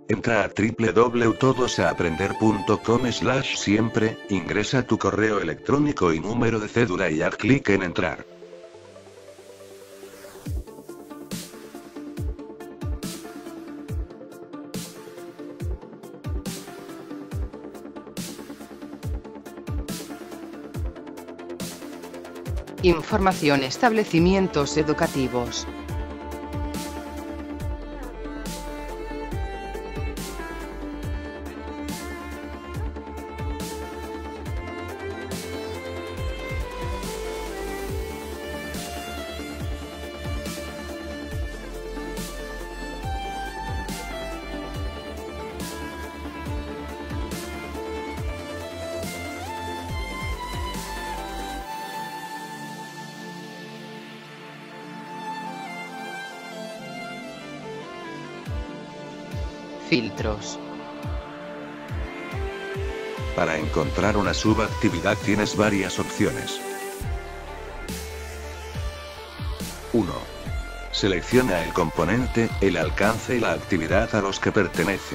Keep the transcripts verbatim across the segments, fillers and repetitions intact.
Entra a w w w punto todosaprender punto com slash siempre, ingresa tu correo electrónico y número de cédula y haz clic en entrar. Información: establecimientos educativos. Filtros. Para encontrar una subactividad tienes varias opciones. uno. Selecciona el componente, el alcance y la actividad a los que pertenece.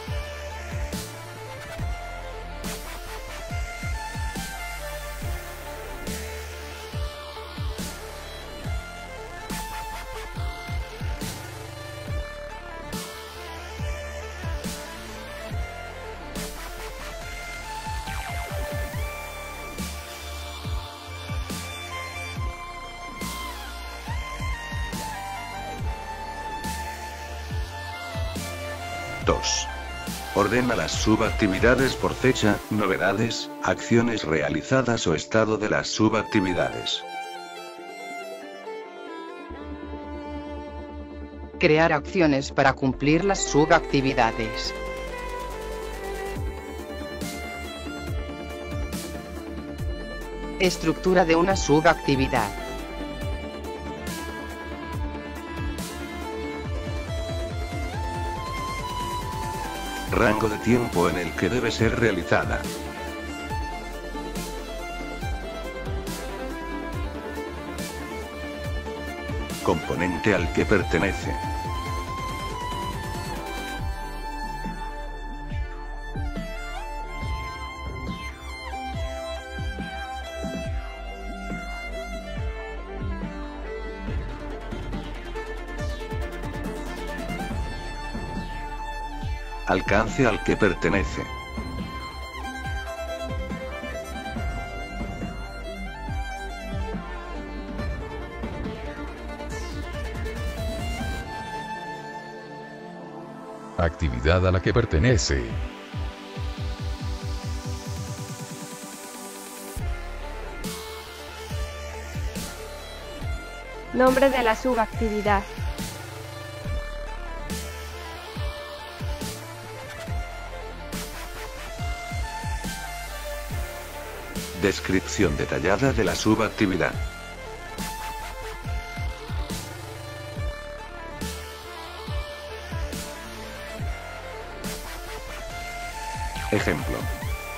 dos. Ordena las subactividades por fecha, novedades, acciones realizadas o estado de las subactividades. Crear acciones para cumplir las subactividades. Estructura de una subactividad. Rango de tiempo en el que debe ser realizada. Componente al que pertenece. Alcance al que pertenece. Actividad a la que pertenece. Nombre de la subactividad. Descripción detallada de la subactividad. Ejemplo.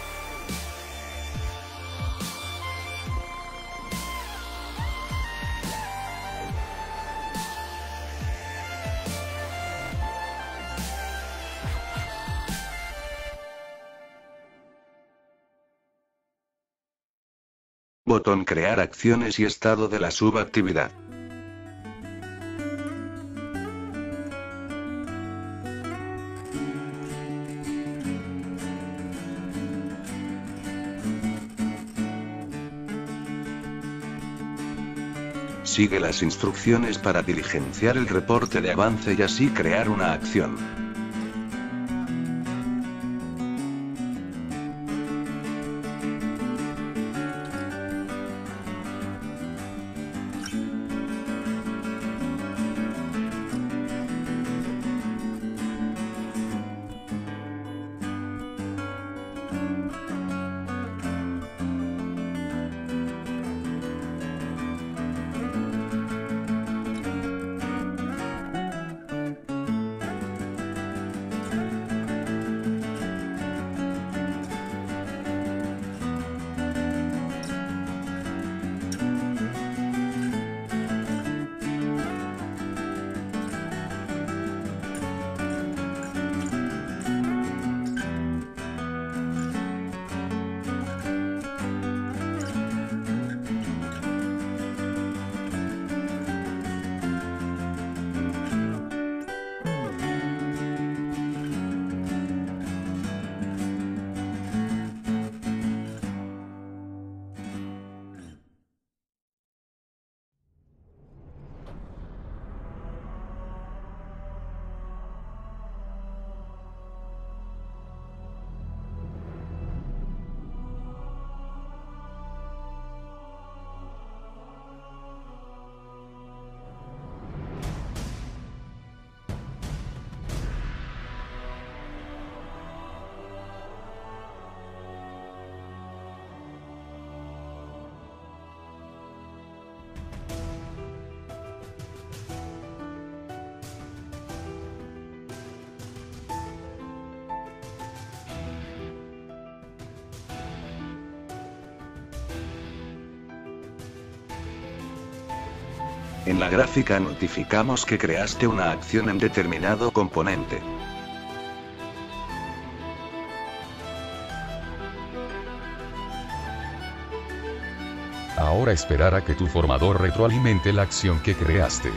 Botón Crear acciones y estado de la subactividad. Sigue las instrucciones para diligenciar el reporte de avance y así crear una acción. En la gráfica notificamos que creaste una acción en determinado componente. Ahora esperar a que tu formador retroalimente la acción que creaste.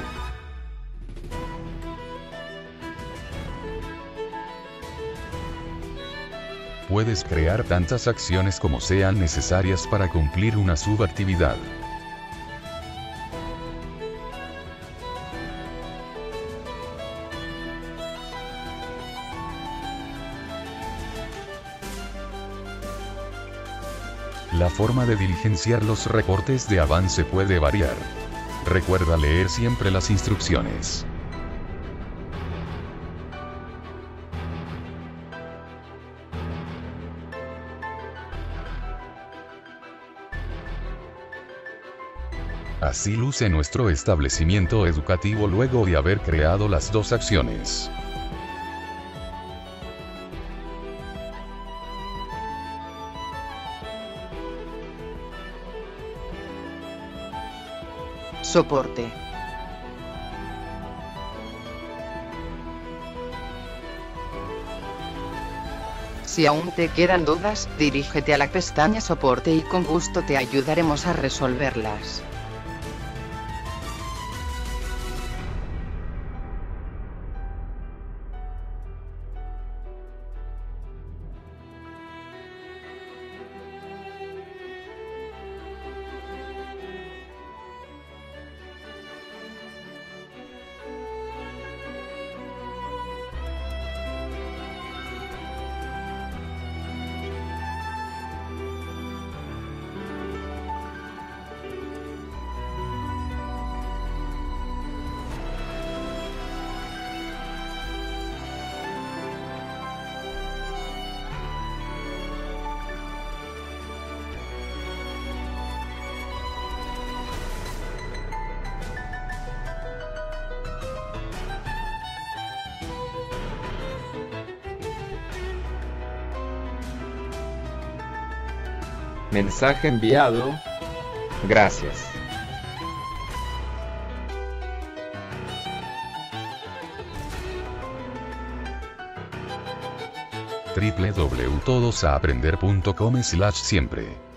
Puedes crear tantas acciones como sean necesarias para cumplir una subactividad. La forma de diligenciar los reportes de avance puede variar. Recuerda leer siempre las instrucciones. Así luce nuestro establecimiento educativo luego de haber creado las dos acciones. Soporte. Si aún te quedan dudas, dirígete a la pestaña Soporte y con gusto te ayudaremos a resolverlas. Mensaje enviado. Gracias. doble u doble u doble u punto todos a aprender punto com slash siempre